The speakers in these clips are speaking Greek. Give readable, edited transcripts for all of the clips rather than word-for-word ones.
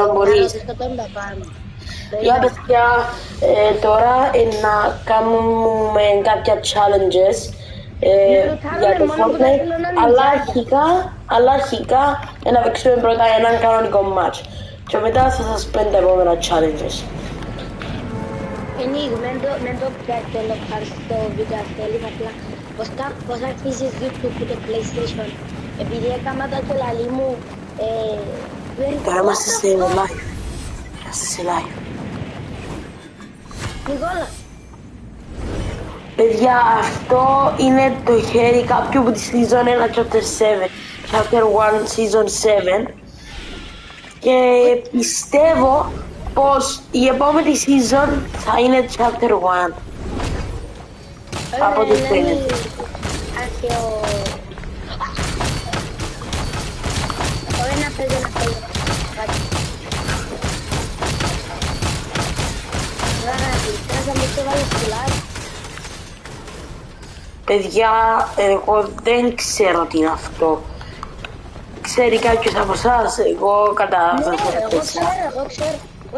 να μπορείς. ρωτήσω τον παπά μου. Για παιδιά, τώρα να κάνουμε κάποια challenges για το Fortnite, αλλά αρχικά να παίξουμε πρώτα έναν κανονικό match και μετά θα σας πω τα επόμενα challenges. Ενίγου, μεν το πιάτε το πάρεις στο βίντεο αυτέλης, απλά πώς αρχίζεις YouTube που το PlayStation, επειδή έκανα τα και λαλί μου, Τώρα είμαστε σε live. Είμαστε σε live. Νικόλα. Παιδιά, αυτό είναι το χέρι κάποιου που τη Season 1 Chapter 7, Chapter 1 Season 7 και πιστεύω πως η επόμενη season θα είναι Chapter 1 από ό,τι φαίνεται. Αρχαίο... Ωραία να φέρει να φέρει. Παιδιά, εγώ δεν ξέρω τι είναι αυτό. Ξέρει κάποιος από εσάς? Εγώ κατάλαβα. Ναι, εγώ ξέρω.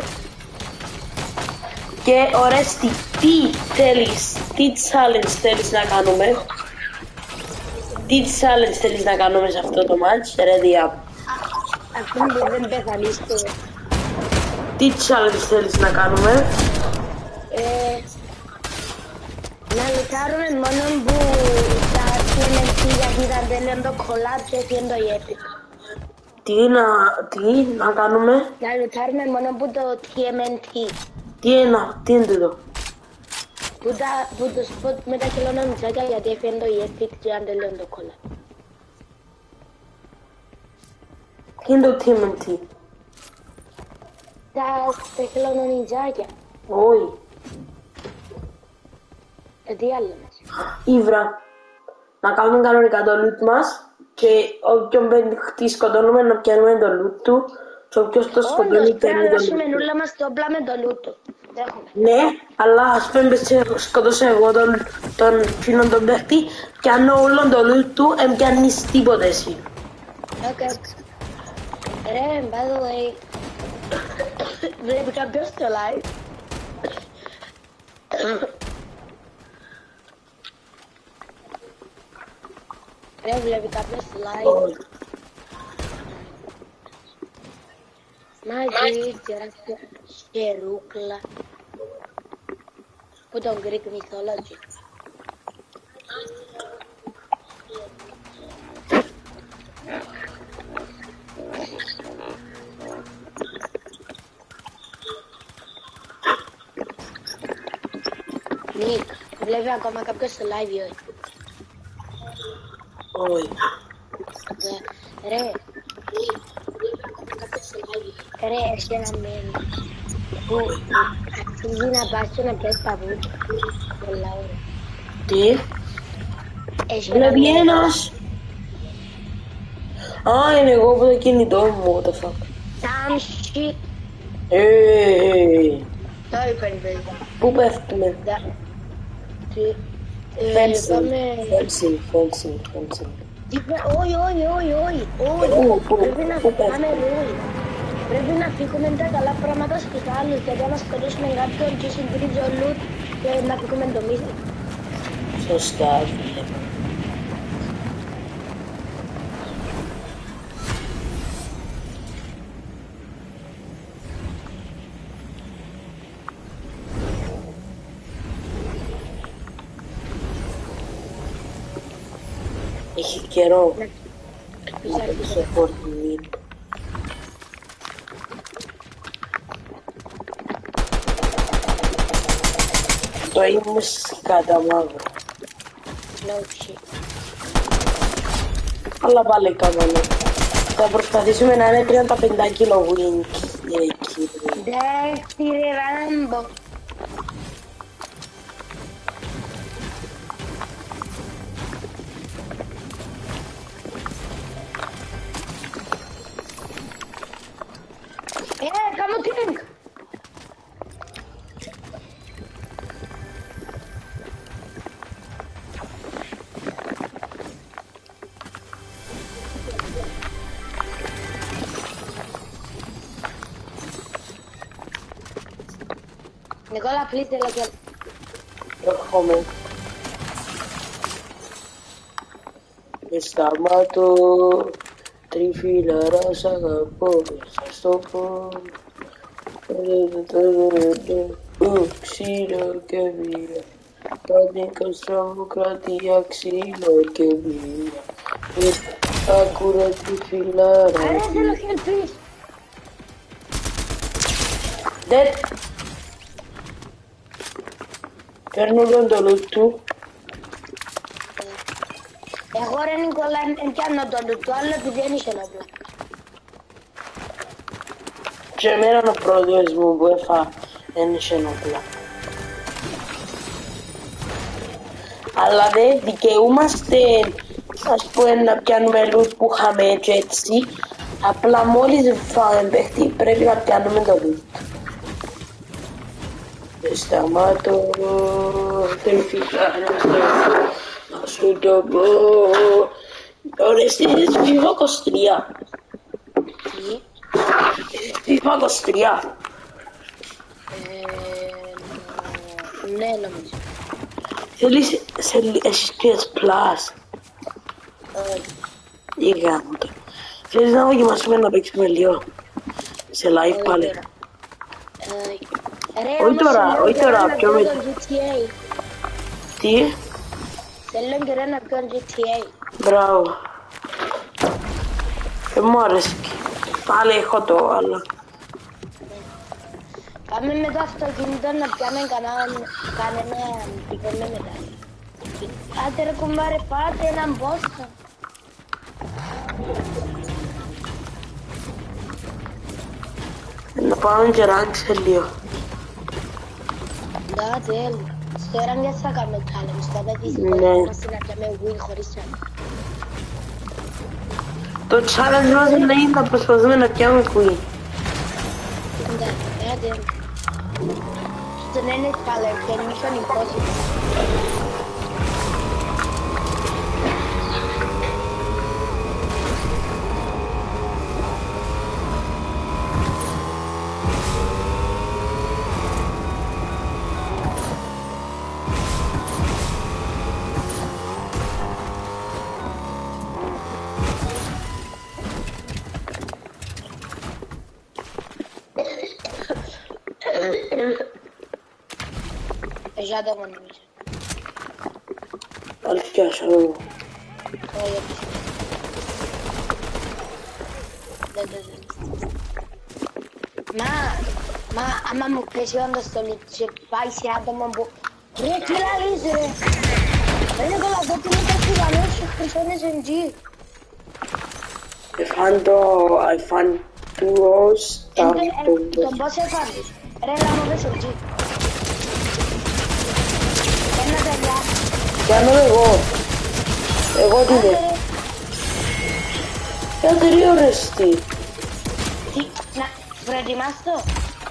Και Ορέστη, τι challenge θέλεις να κάνουμε? Τι challenge θέλεις να κάνουμε σε αυτό το match, ready up? Αυτό δεν πεθανίστε. Τι challenge θέλεις να κάνουμε? Να λουτάρουμε μόνο που τα TNT γιατί ήταν τέλειο το collab και έφυγε το Epic. Τι να κάνουμε? Να λουτάρουμε μόνο που το TMNT. Τι είναι τούτο? Που το spot με τα χελωνομιτσάκια γιατί έφυγε το Epic και ήταν τέλειο το collab. Τι είναι το TMNT? Τα χελωνομιτσάκια. Όχι. Τι άλλο μας. Ήβρα. Να κάνουμε κανονικά το loot μας και όποιον παίχτη σκοτώνουμε να πιάνουμε το loot του και όποιος το σκοτώνει Όντως, πρέπει πιάνει να το δώσουμε loot του. νουλά μας το όπλα με το loot του. Δέχομαι. Ναι, αλλά ας πούμε σκοτώσω εγώ τον φίλον τον παίχτη και αν όλον το loot του εν πιάνεις τίποτε εσύ. Okay. Ρε, by the way, βλέπει κάποιος το live. Ρε, βλέπει κάποιος το live. Μαζί, τεράστια χερούκλα. Που τον Greek mythology. Νίκ, βλέπει ακόμα κάποιος στο live ή όχι? Όχι. Ρε, έχει ένα μέμι που αξίζει να πας και να πιάσεις παπούτσια. Πολλά ωραία. Τι? Έχει ένα Βλέπει μέμι. ένας. Α, είναι εγώ από το κινητό μου, what the fuck. Some shit. Το είπαν, παιδιά. Πού πέφτουμε? Fencing. Όχι. Πρέπει να πάμε ρόλοι. Πρέπει να φύγουμε τα καλά πράγματα στους άλλους, γιατί άμα σκοτώσουμε κάποιον και συντηρίζει ο loot και να φύγουμε το μύθι. Σωστά, φίλε. Έχει καιρό να παίξω Fortnite. Το είμαι κατά μαύρο. No shit. Αλλά πάλι κάμανε. Θα προσπαθήσουμε να είναι 35 κιλό win. Εντάξει ρε Ράμπο. Κάμω τίνγκ. Nicola, please te lo quiero. Έρχομαι. Σταμάτω, τριφύλαρα σ' αγαπώ, σας το πω. Ξύλο και βία, κατοίκα στραβοκρατία, ξύλο και βία. Άκουρα τριφύλαρα. Άρε, θέλω help, please. Dead. Παίρνω τον το loot του. Εγώ ρε Νικόλα, εν πιάνω το loot του, άλλο επειδή δεν είσαι όπλα. Και εμένα ο πρόεδρος μου που έφα δεν είχε όπλα. Αλλά δεν δικαιούμαστε, ας πούμε, να πιάνουμε loot που είχαμε έτσι. Απλά μόλις φάμε παίχτη πρέπει να πιάνουμε το loot. Σταμάτω, δεν φύγανε, να σου το πω. Ωραία, στις FIFA 23. Τι? FIFA 23. Ναι, νομίζω. Θέλεις, έχεις PS Plus. Ή γάμο το. Θέλεις να δοκιμάσουμε να παίξουμε λίγο. Σε live πάλι. Όχι τώρα, πιο μετά. Τι? Θέλω καιρό να πιω GTA. Μπράβο. Μου αρέσει. Πάλι έχω το άλλο. Πάμε με το αυτοκίνητο να πιάμε κανένα πηγαίνουμε μετά. Άντε ρε κουμπάρε, πάτε έναν πόστο. Να πάμε και ράξε λίγο. Да, τέλει. Στο Erangel θα κάνουμε challenge, θα δεις Ναι. πώς είμαστε να πιάμε win χωρίς challenge. Το challenge μας είναι να προσπαθούμε να πιάμε queen. Да, τέλει. Δεν είναι challenge, είναι mission impossible. Já dá uma noite. Olha o que achou. Olha. Μα άμα μου πέσει όντως το loot και πάει σε άτομα που... Ρε, τι λαλείς ρε! Ρε Νικόλα, εδώ τι μου τα φυγανές σου χρυσόν SMG. I found two stuff. Τον πώς έφαγες. Ρε, λάμω SMG. Ένα παιδιά. Κάνω εγώ τι είναι. Για 3 ώρες τι. Να, προετοιμάσαι το.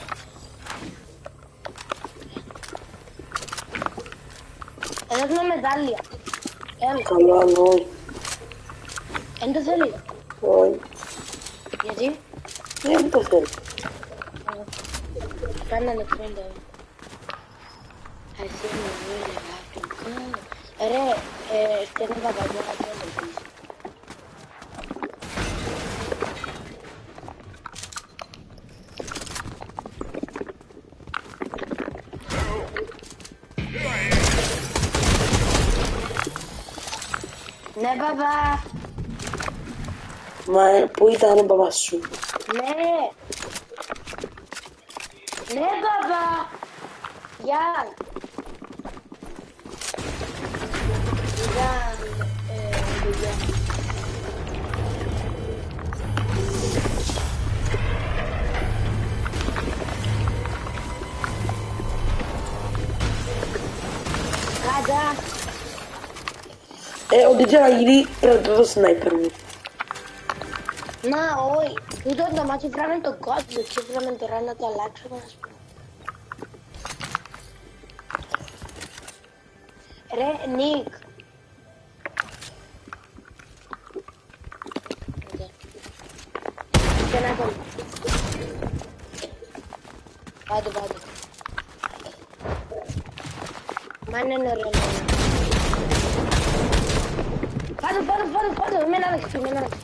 Εδώ έχουμε μετάλλια. Έλα. Καλό άλλο. Εν το θέλει. Όχι. Γιατί? Δεν το θέλω. Κάνε ανεκρίντα. Ας είναι μίλη Αφρικά. Ρε, στέλνει παπαγιά να πιάνε. Ναι, παπά. Μα πού ήταν ο παπάς σου. Ναι. Ναι, παπά. Γεια. Δουλειά. Κάτα. Ό,τι και να γίνει πρέπει να το σνάιπερ μου. Να, όχι. Τούτο το μάτι βράμε τον κόσμο και βράμε τώρα να το αλλάξουμε, ας πούμε. Ρε, Νίκ. Και να το... Πάτε. Mana nero. Padu, mena lagi.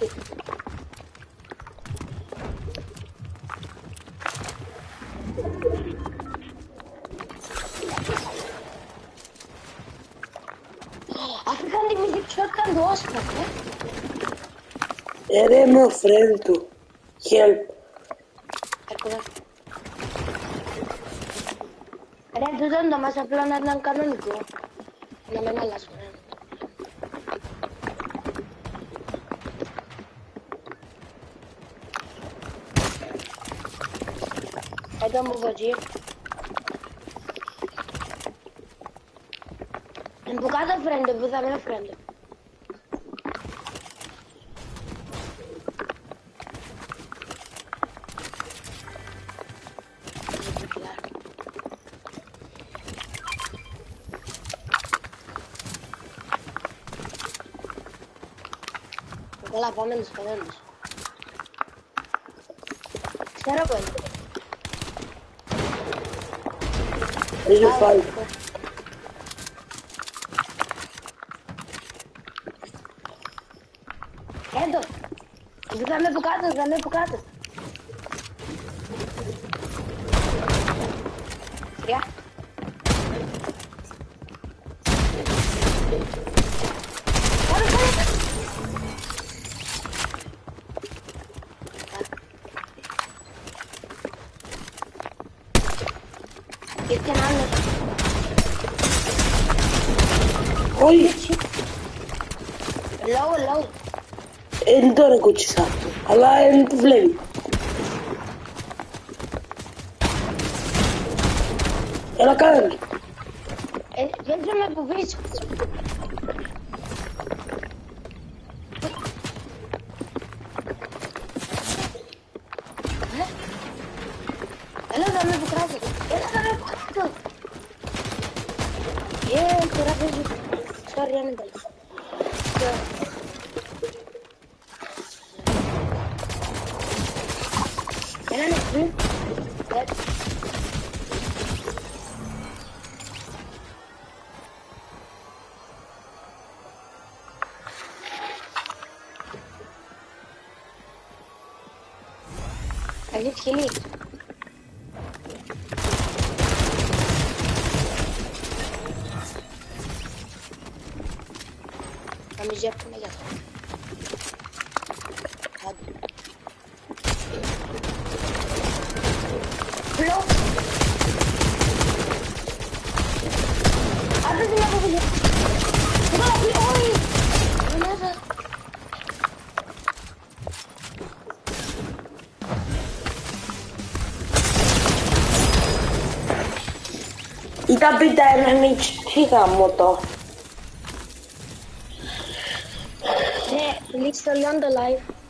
African di music shotgun dos pakai. Eremo friend tu. Help. Ada tu dah masa planet nang kanan ko. Namanya last one. Ada mau baji. Bukan friend, bukan friend. Lá, vamos. Espera, bueno. Ele faz. Edo, dame bocado. Ya. Oi, Low. então é que eu te saco. Lá é muito flame. Ela cai. Entra pro vídeo. Ela dame bocado. Será que sorry, anda. I just kill it. I'm just gonna get Hello? Ada sih aku punya. Oi. Mana? Ita pitää nyt hikamoto. Listo, live.